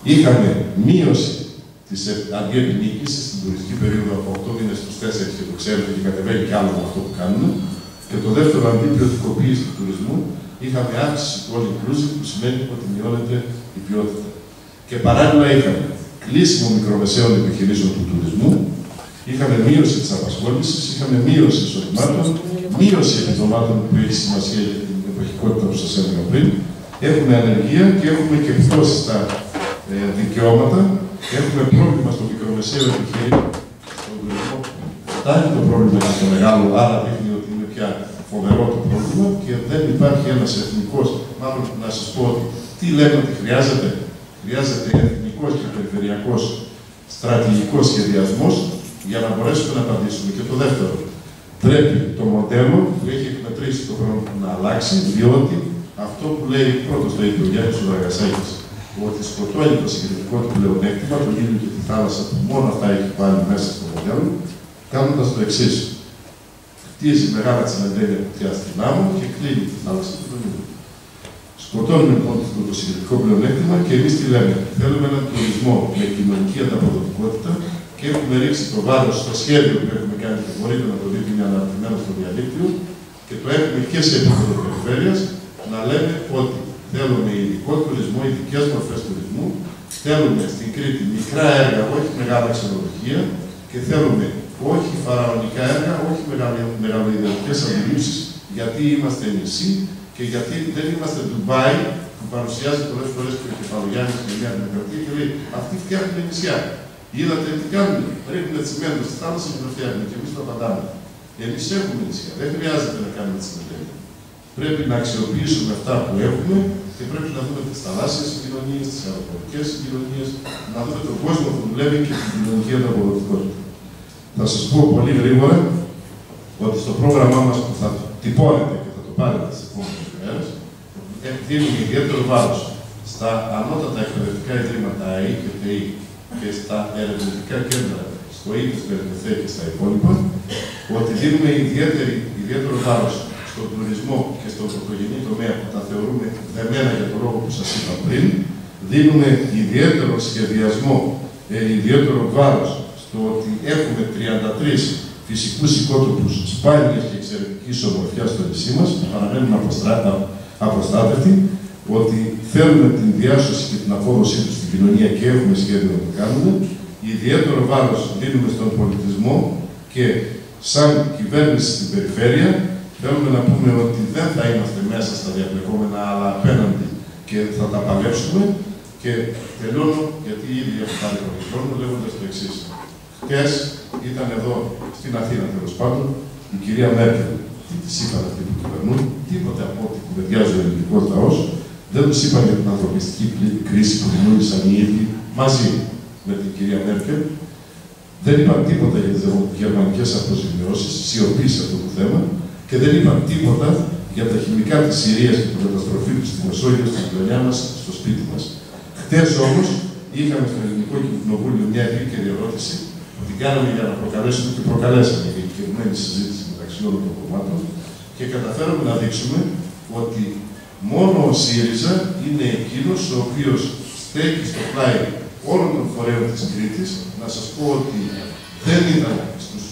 Είχαμε μείωση της αντιεπινίκησης στην τουριστική περίοδο από 8 μήνες στους 4 και το ξέρετε και κατεβαίνει κι άλλο με αυτό που κάνουμε. Και το δεύτερο, αντιπιωτικοποίηση του τουρισμού, είχαμε αύξηση του all inclusive, που σημαίνει ότι μειώνεται η ποιότητα. Και παράλληλα είχαμε κλείσιμο μικρομεσαίων επιχειρήσεων του τουρισμού, είχαμε μείωση της απασχόλησης, είχαμε μείωση εισοδημάτων, μείωση επιδομάτων που έχει σημασία για την εποχικότητα που σας έλεγα πριν, έχουμε ανεργία και έχουμε και πτώση στα δικαιώματα, έχουμε πρόβλημα στο μικρομεσαίο επιχείρημα, στον τουρισμό. Φτάνει το πρόβλημα και το μεγάλο, άρα δείχνει ότι είναι πια φοβερό το πρόβλημα και δεν υπάρχει ένας εθνικός, μάλλον να σας πω ότι τι λέμε ότι χρειάζεται. Χρειάζεται εθνικός και περιφερειακός στρατηγικός σχεδιασμός για να μπορέσουμε να απαντήσουμε. Και το δεύτερο, πρέπει το μοντέλο που έχει εκμετρήσει το χρόνο να αλλάξει, διότι αυτό που λέει πρώτος λέει και ο Γιάννης ο Δραγασάκης, ότι σκοτώνει το συγκριτικό του πλεονέκτημα, τον ήλιο και τη θάλασσα που μόνο αυτά έχει βάλει μέσα στο μοντέλο, κάνοντας το εξής. Χτίζει μεγάλα τσιμεντένια κουτιά στην άμμο και κλείνει τη θάλασσα του τον ήλιο. Σκοτώνουμε λοιπόν το συγκριτικό πλεονέκτημα και εμείς τι λέμε. Θέλουμε έναν τουρισμό με κοινωνική ανταποδοτικότητα και έχουμε ρίξει το βάρος στο σχέδιο που έχουμε κάνει και μπορείτε να το δείτε, είναι αναρτημένο στο διαδίκτυο και το έχουμε και σε επίπεδο περιφέρειας να λέμε ότι θέλουμε ειδικό τουρισμό, ειδικές μορφές τουρισμού, θέλουμε στην Κρήτη μικρά έργα, όχι μεγάλα ξενοδοχεία και θέλουμε όχι φαραωνικά έργα, όχι μεγαλοειδεωτικές αντιλήψεις, γιατί είμαστε νησί και γιατί δεν είμαστε Ντουμπάι, που παρουσιάζει πολλές φορές και ο Κεφαλογιάννης και μια δημοκρατία και λέει αυτοί φτιάχνουν νησιά. Είδατε τι κάνουν, ρίχνουν τσιμέντο στη θάλασσα και το φτιάχνουν και εμείς το απαντάμε. Εμείς έχουμε νησιά, δεν χρειάζεται να κάνουμε τσιμεντένια. Πρέπει να αξιοποιήσουμε αυτά που έχουμε και πρέπει να δούμε τις θαλάσσιες συγκοινωνίες, τις αεροπορικές συγκοινωνίες, να δούμε τον κόσμο που δουλεύει και την κοινωνική ανταποδοτικότητα. Θα σας πω πολύ γρήγορα ότι στο πρόγραμμά μας που θα τυπώνετε και θα το πάρετε τις επόμενες μέρες, δίνουμε ιδιαίτερο βάρος στα ανώτατα εκπαιδευτικά ιδρύματα ΑΕΗ και ΤΕΗ και στα ερευνητικά κέντρα, στο ΙΤΕΣ, ΠΕΡΤΕΘΕ και στα υπόλοιπα, ότι δίνουμε ιδιαίτερο βάρος στον τουρισμό και στον πρωτογενή τομέα που τα θεωρούμε δεμένα για τον λόγο που σας είπα πριν, δίνουμε ιδιαίτερο σχεδιασμό, ιδιαίτερο βάρος στο ότι έχουμε 33 φυσικούς οικότοπους σπάνιας και εξαιρετικής ομορφιάς στο νησί μας, που παραμένουν απροστάτευτοι, ότι θέλουμε την διάσωση και την απόδοσή τους στην κοινωνία και έχουμε σχέδιο να το κάνουμε. Ιδιαίτερο βάρος δίνουμε στον πολιτισμό και σαν κυβέρνηση στην περιφέρεια θέλουμε να πούμε ότι δεν θα είμαστε μέσα στα διαπλεκόμενα, αλλά απέναντι και θα τα παλέψουμε. Και τελειώνω, γιατί ήδη έχω πάρει τον χρόνο, λέγοντας το εξής. Χθες ήταν εδώ στην Αθήνα, τέλος πάντων, η κυρία Μέρκελ. Τι της είπαν αυτοί που κυβερνούν, τίποτε από ό,τι κουβεντιάζει ο ελληνικός λαός. Δεν τους είπαν για την ανθρωπιστική κρίση που δημιούργησαν οι ίδιοι μαζί με την κυρία Μέρκελ. Δεν είπαν τίποτα για τις γερμανικές αποζημιώσεις, σιωπή σε αυτό το θέμα. Και δεν είπαν τίποτα για τα χημικά της Συρίας και την καταστροφή του στη Μεσόγειο, στην γειτονιά μας, στο σπίτι μας. Χτες όμως είχαμε στο Ελληνικό Κοινοβούλιο μια επίκαιρη ερώτηση που την κάναμε για να προκαλέσουμε και προκαλέσαμε για συγκεκριμένη συζήτηση μεταξύ όλων των κομμάτων και καταφέραμε να δείξουμε ότι μόνο ο ΣΥΡΙΖΑ είναι εκείνος ο οποίος στέκει στο πλάι όλων των φορέων της Κρήτης. Να σας πω ότι δεν ήταν στους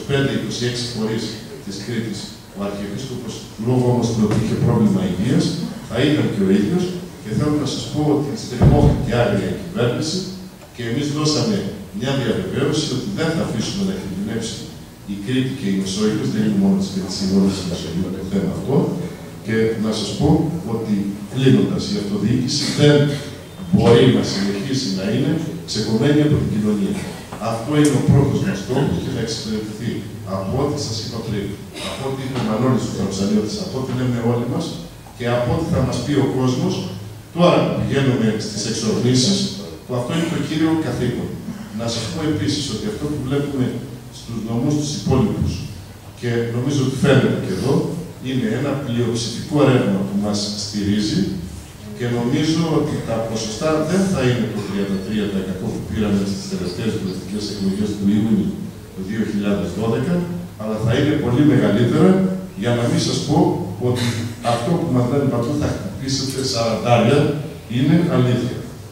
25-26 φορείς της Κρήτης ο Αρχιεπίσκοπος, λόγω όμως του ότι είχε πρόβλημα υγείας, θα ήταν και ο ίδιος και θέλω να σας πω ότι στριμώχθηκε άγρια η κυβέρνηση και εμείς δώσαμε μια διαβεβαίωση ότι δεν θα αφήσουμε να κινδυνεύσει η Κρήτη και η Μεσόγειος, δεν είναι μόνο της Κρήτης, είναι όλη της Μεσογείου το θέμα αυτό. Και να σας πω ότι κλείνοντας, η αυτοδιοίκηση δεν μπορεί να συνεχίσει να είναι ξεκομμένη από την κοινωνία. Αυτό είναι ο πρώτος μας στόχος και θα εξυπηρετηθεί από ό,τι σας είπα πριν, από ό,τι είπε ο Μανώλης του Θαψανιώτης, από ό,τι λέμε όλοι μας και από ό,τι θα μας πει ο κόσμος τώρα που πηγαίνουμε στις εξορνήσεις, που αυτό είναι το κύριο καθήκον. Να σας πω επίσης ότι αυτό που βλέπουμε στους νομούς τους υπόλοιπους και νομίζω ότι φαίνεται και εδώ, είναι ένα πλειοψηφικό ρεύμα που μας στηρίζει και νομίζω ότι τα ποσοστά δεν θα είναι το 33% που πήραμε στις τελευταίες βουλευτικές εκλογές του Ιούνιου του 2012, αλλά θα είναι πολύ μεγαλύτερα, για να μην σας πω ότι αυτό που μας λένε παντού θα χτυπήσετε 40, είναι αλήθεια.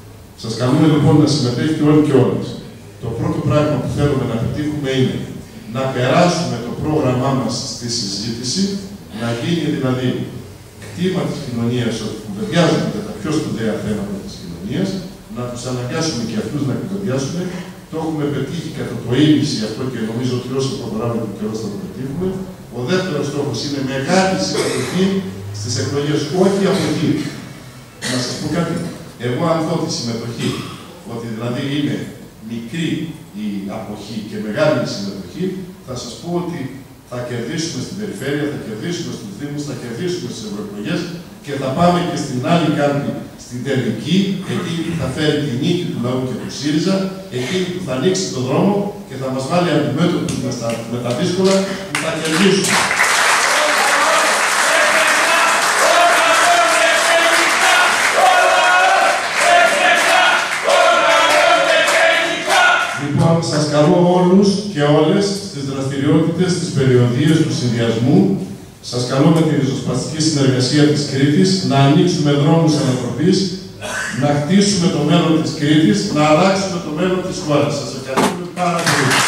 Σας καλούμε λοιπόν να συμμετέχετε όλοι και όλες. Το πρώτο πράγμα που θέλουμε να πετύχουμε είναι να περάσουμε το πρόγραμμά μας στη συζήτηση, να γίνει δηλαδή κτήμα της κοινωνίας ότι κουβεντιάζουμε για τα πιο σπουδαία θέματα της κοινωνίας, να τους αναγκάσουμε και αυτούς να κουβεντιάσουν. Το έχουμε πετύχει κατά το ίμιση αυτό και νομίζω ότι όσο προχωράμε το καιρό θα το πετύχουμε. Ο δεύτερος στόχος είναι μεγάλη συμμετοχή στις εκλογές, όχι αποχή. Να σας πω κάτι. Εγώ αν δω τη συμμετοχή, ότι δηλαδή είναι μικρή η αποχή και μεγάλη η συμμετοχή, θα σας πω ότι θα κερδίσουμε στην περιφέρεια, θα κερδίσουμε στους Δήμους, θα κερδίσουμε στις ευρωεκλογές και θα πάμε και στην άλλη κάρτη, στην τελική, εκείνη που θα φέρει τη νίκη του λαού και του ΣΥΡΙΖΑ, εκείνη που θα ανοίξει τον δρόμο και θα μας βάλει αντιμέτωπους με τα δύσκολα που θα κερδίσουμε. Λοιπόν, σας καλώ όλους και όλες στις δραστηριότητες, στις περιοδίες του συνδυασμού. Σας καλώ με τη ριζοσπαστική συνεργασία της Κρήτης να ανοίξουμε δρόμους ανατροπής, να χτίσουμε το μέλλον της Κρήτης, να αλλάξουμε το μέλλον της χώρας. Σας ευχαριστούμε πάρα πολύ.